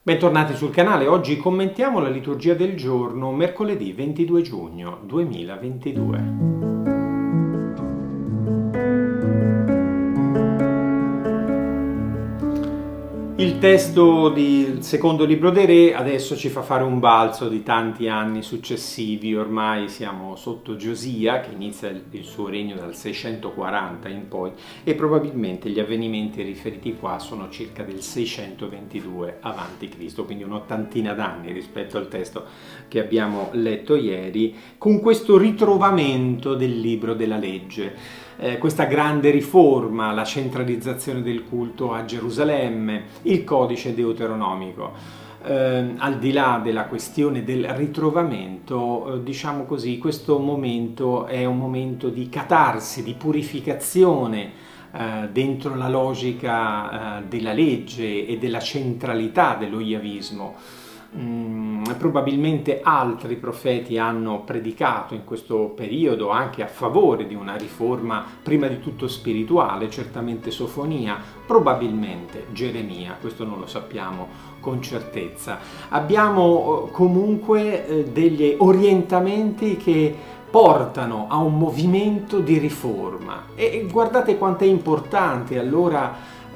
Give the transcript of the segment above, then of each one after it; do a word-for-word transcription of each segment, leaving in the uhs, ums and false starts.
Bentornati sul canale, oggi commentiamo la liturgia del giorno, mercoledì ventidue giugno duemilaventidue. Il testo del secondo libro dei Re adesso ci fa fare un balzo di tanti anni successivi. Ormai siamo sotto Giosia, che inizia il suo regno dal seicentoquaranta in poi, e probabilmente gli avvenimenti riferiti qua sono circa del seicentoventidue avanti Cristo, quindi un'ottantina d'anni rispetto al testo che abbiamo letto ieri, con questo ritrovamento del libro della legge. Eh, questa grande riforma, la centralizzazione del culto a Gerusalemme, il codice deuteronomico. Eh, al di là della questione del ritrovamento, eh, diciamo così, questo momento è un momento di catarsi, di purificazione eh, dentro la logica eh, della legge e della centralità dello iavismo. Mm, probabilmente altri profeti hanno predicato in questo periodo anche a favore di una riforma prima di tutto spirituale, certamente Sofonia, probabilmente Geremia, questo non lo sappiamo con certezza. Abbiamo comunque eh, degli orientamenti che portano a un movimento di riforma e guardate quanto è importante allora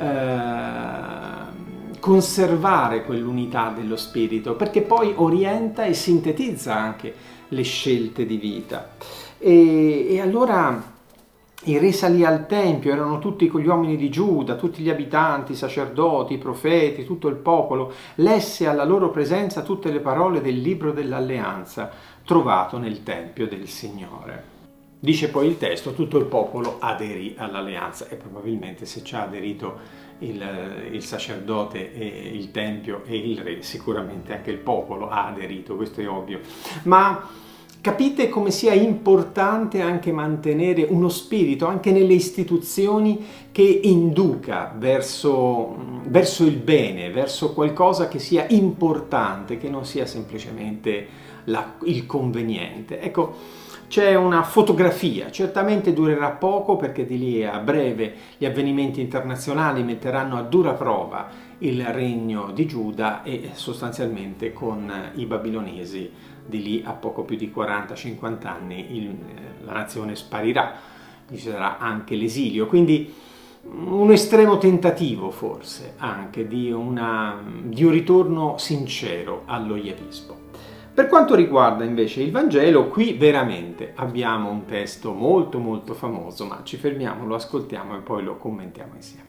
eh, conservare quell'unità dello spirito, perché poi orienta e sintetizza anche le scelte di vita. E, e allora i re salì al tempio, erano tutti gli uomini di Giuda, tutti gli abitanti, i sacerdoti, i profeti, tutto il popolo, lesse alla loro presenza tutte le parole del libro dell'alleanza trovato nel tempio del Signore. Dice poi il testo, tutto il popolo aderì all'alleanza, e probabilmente se ci ha aderito il, il sacerdote e il tempio e il re, sicuramente anche il popolo ha aderito, questo è ovvio. Ma capite come sia importante anche mantenere uno spirito, anche nelle istituzioni, che induca verso, verso il bene, verso qualcosa che sia importante, che non sia semplicemente la, il conveniente. Ecco, c'è una fotografia, certamente durerà poco perché di lì a breve gli avvenimenti internazionali metteranno a dura prova il regno di Giuda e sostanzialmente con i babilonesi di lì a poco più di quaranta cinquanta anni il, la nazione sparirà, ci sarà anche l'esilio, quindi un estremo tentativo forse anche di, una, di un ritorno sincero allo iavismo. Per quanto riguarda invece il Vangelo, qui veramente abbiamo un testo molto molto famoso, ma ci fermiamo, lo ascoltiamo e poi lo commentiamo insieme.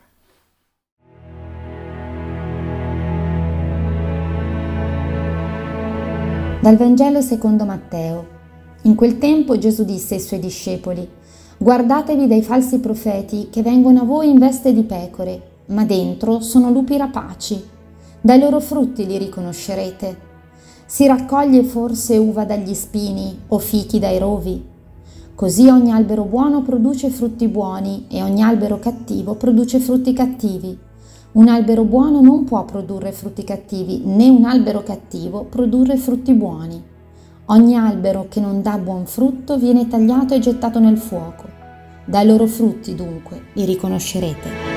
Dal Vangelo secondo Matteo. In quel tempo Gesù disse ai suoi discepoli: guardatevi dai falsi profeti che vengono a voi in veste di pecore, ma dentro sono lupi rapaci. Dai loro frutti li riconoscerete. Si raccoglie forse uva dagli spini o fichi dai rovi? Così ogni albero buono produce frutti buoni e ogni albero cattivo produce frutti cattivi. Un albero buono non può produrre frutti cattivi, né un albero cattivo produrre frutti buoni. Ogni albero che non dà buon frutto viene tagliato e gettato nel fuoco. Dai loro frutti, dunque, li riconoscerete.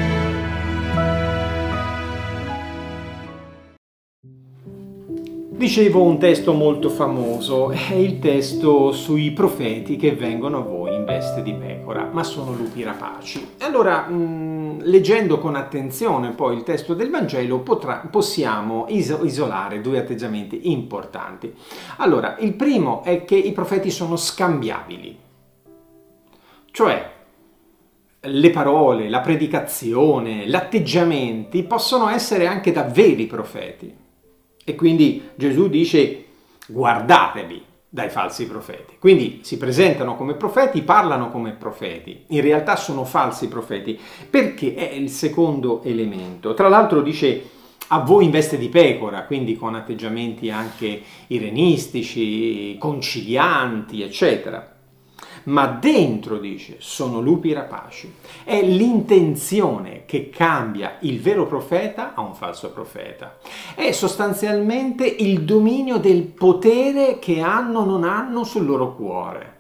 Dicevo, un testo molto famoso, è il testo sui profeti che vengono a voi in veste di pecora, ma sono lupi rapaci. Allora, mh, leggendo con attenzione poi il testo del Vangelo, potrà, possiamo iso- isolare due atteggiamenti importanti. Allora, il primo è che i profeti sono scambiabili, cioè le parole, la predicazione, gli atteggiamenti possono essere anche da veri profeti. E quindi Gesù dice guardatevi dai falsi profeti. Quindi si presentano come profeti, parlano come profeti. In realtà sono falsi profeti, perché è il secondo elemento. Tra l'altro dice a voi in veste di pecora, quindi con atteggiamenti anche irenistici, concilianti, eccetera. Ma dentro, dice, sono lupi rapaci. È l'intenzione che cambia il vero profeta a un falso profeta. È sostanzialmente il dominio del potere che hanno o non hanno sul loro cuore.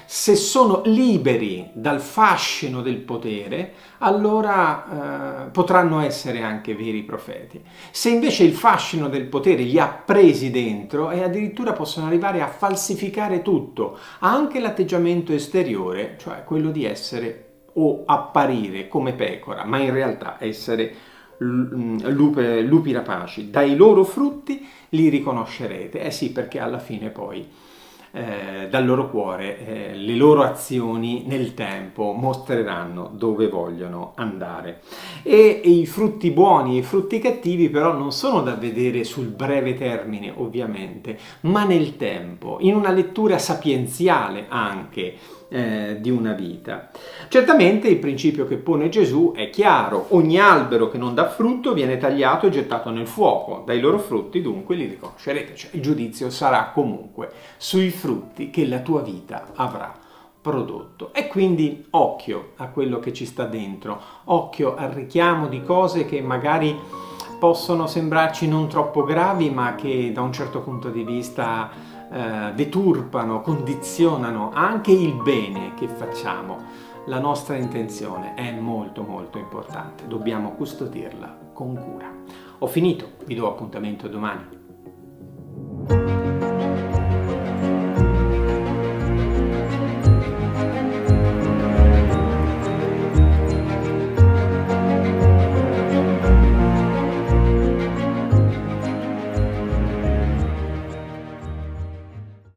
Se sono liberi dal fascino del potere, allora eh, potranno essere anche veri profeti. Se invece il fascino del potere li ha presi dentro e addirittura possono arrivare a falsificare tutto, anche l'atteggiamento esteriore, cioè quello di essere o apparire come pecora, ma in realtà essere lupe, lupi rapaci. Dai loro frutti li riconoscerete. Eh sì, perché alla fine poi Eh, dal loro cuore eh, le loro azioni nel tempo mostreranno dove vogliono andare. E, e i frutti buoni e i frutti cattivi però non sono da vedere sul breve termine, ovviamente, ma nel tempo, in una lettura sapienziale anche eh, di una vita. Certamente il principio che pone Gesù è chiaro: ogni albero che non dà frutto viene tagliato e gettato nel fuoco, dai loro frutti dunque li riconoscerete. Cioè, il giudizio sarà comunque sui frutti che la tua vita avrà prodotto. E quindi occhio a quello che ci sta dentro, occhio al richiamo di cose che magari possono sembrarci non troppo gravi, ma che da un certo punto di vista eh, deturpano, condizionano anche il bene che facciamo. La nostra intenzione è molto molto importante, dobbiamo custodirla con cura. Ho finito, vi do appuntamento domani.